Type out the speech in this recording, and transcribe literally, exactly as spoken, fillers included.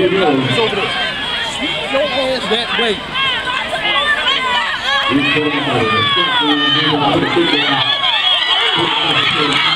Here he goes. It's over there. Sweep your ass that way. He's going to